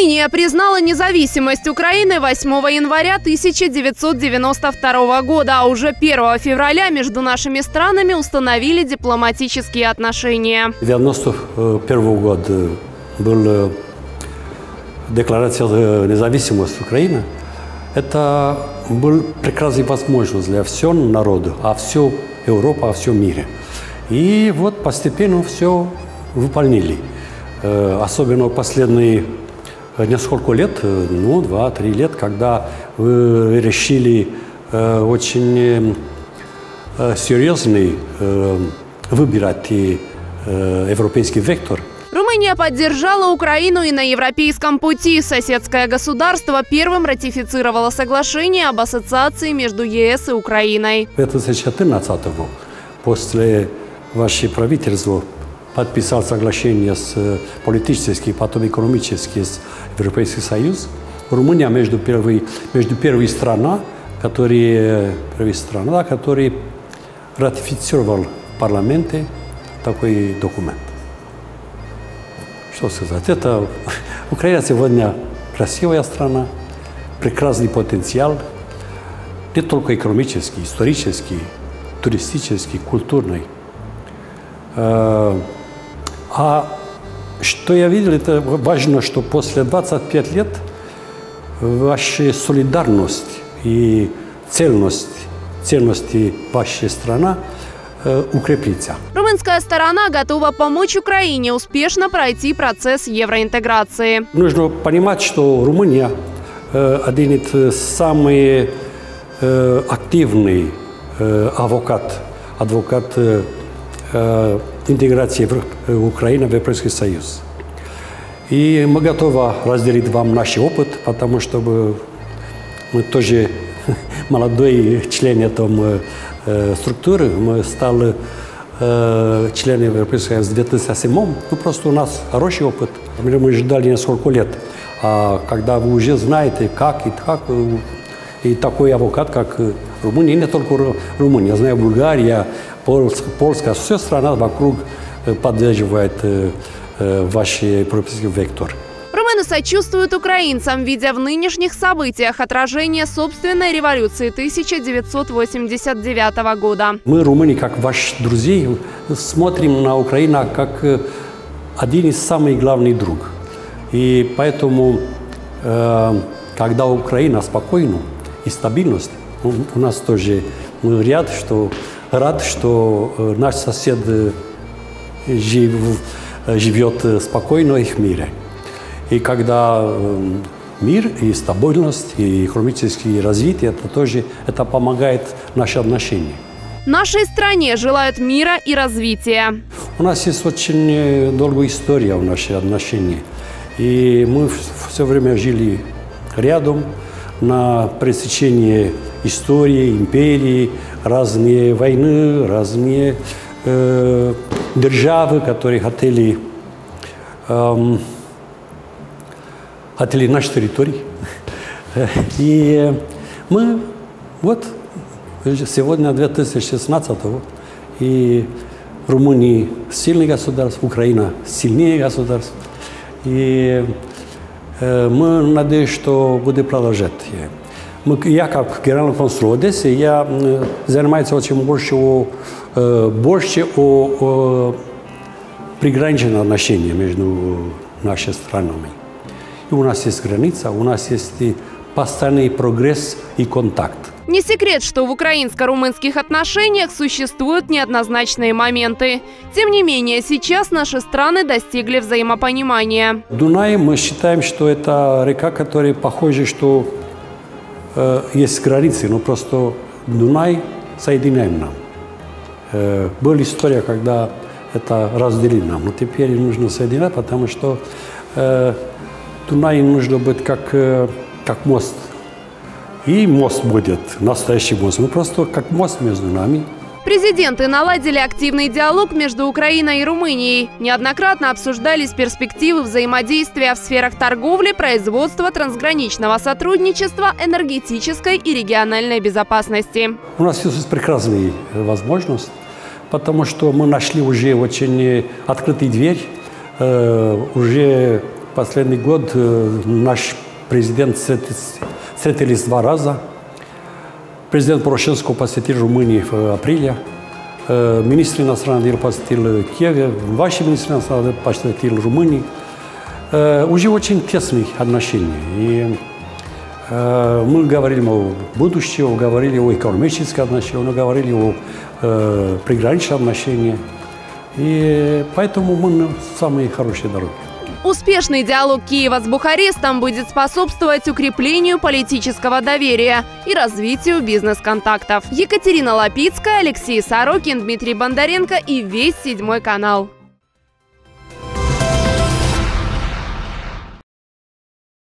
Румыния признала независимость Украины 8 января 1992 года, а уже 1 февраля между нашими странами установили дипломатические отношения. 1991 года была декларация независимости Украины. Это был прекрасной возможностью для всего народа, а всю Европу, а всем мире. И вот постепенно все выполнили. Особенно последние несколько лет, 2-3 лет, когда вы решили очень серьезный выбирать европейский вектор. Румыния поддержала Украину и на европейском пути. Соседское государство первым ратифицировало соглашение об ассоциации между ЕС и Украиной. В 2014 году, после вашего правительства, подписал соглашение с политическим, потом экономическим с Европейским Союзом. Румыния между первой страной, который ратифицировал в парламенте такой документ. Что сказать? Это Украина сегодня красивая страна, прекрасный потенциал, не только экономический, исторический, туристический, культурный. А что я видел, это важно, что после 25 лет ваша солидарность и ценности вашей страны укрепится. Румынская сторона готова помочь Украине успешно пройти процесс евроинтеграции. Нужно понимать, что Румыния один из самых активных адвокат интеграции Украины в Европейский Союз. И мы готовы разделить вам наш опыт, потому что мы тоже молодой член этой структуры. Мы стали членами Европейского Союза в 2007. Просто у нас хороший опыт. Мы ждали несколько лет. А когда вы уже знаете, как, и такой адвокат, как Румыния, не только Румыния, я знаю, Болгария, Польская, вся страна вокруг поддерживает ваш европейский вектор. Румыны сочувствуют украинцам, видя в нынешних событиях отражение собственной революции 1989 года. Мы, румыны, как ваши друзья, смотрим на Украину как один из самых главных друг. И поэтому, когда Украина спокойна и стабильность, у нас тоже мы рад, что наш сосед живет спокойно и в мире. И когда мир и стабильность, и экономическое развитие, это помогает нашим отношениям. Нашей стране желают мира и развития. У нас есть очень долгая история в наших отношениях. И мы все время жили рядом на пересечении истории, империи, разные войны, разные державы, которые хотели нашей территории. И мы вот сегодня 2016 и Румыния сильное государство, Украина сильнее государство. И мы надеемся, что будет продолжать. Я как генеральный консул Одессы, я занимаюсь очень больше о приграничных отношениях между нашими странами. И у нас есть граница, у нас есть и постоянный прогресс и контакт. Не секрет, что в украинско-румынских отношениях существуют неоднозначные моменты. Тем не менее, сейчас наши страны достигли взаимопонимания. Дунай, мы считаем, что это река, которая похожа, что есть границы, но просто Дунай соединяет нам. Была история, когда это разделили нам, но теперь нужно соединять, потому что Дунай нужно быть как мост. И мост будет, настоящий мост. Мы просто как мост между нами. Президенты наладили активный диалог между Украиной и Румынией. Неоднократно обсуждались перспективы взаимодействия в сферах торговли, производства, трансграничного сотрудничества, энергетической и региональной безопасности. У нас есть прекрасная возможность, потому что мы нашли уже очень открытую дверь, уже Последний год наш президент встретились 2 раза. Президент Порошенко посетил Румынию в апреле. Министр иностранных дел посетил Киев. Ваш министр иностранных дел посетил Румынию. Уже очень тесные отношения. И мы говорили о будущем, говорили о экономических отношениях, говорили о приграничных отношениях. И поэтому мы на самые хорошие дороги. Успешный диалог Киева с Бухарестом будет способствовать укреплению политического доверия и развитию бизнес-контактов. Екатерина Лапицкая, Алексей Сорокин, Дмитрий Бондаренко и весь 7 канал.